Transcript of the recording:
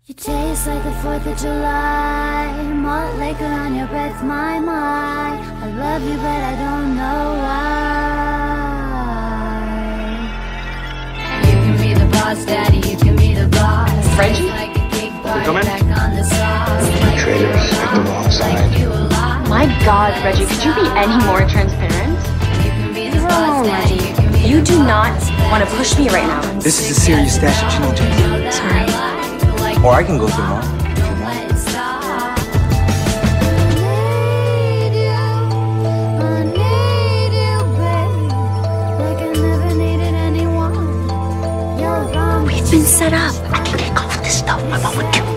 You taste like the 4th of July. Malt liquor on your breath, my. I love you, but I don't know why. You can be the boss, daddy, you can be the boss. Reggie? Like a cake party Come in. back on the sauce. Traitors picked the wrong side. My God, Reggie, could you be any more transparent? Wrong, Reggie. You do not want to push me right now. This is a serious stash of chino. Sorry. Or I can go through more if you want. We've been set up. I can't go with this stuff. My mom would kill me.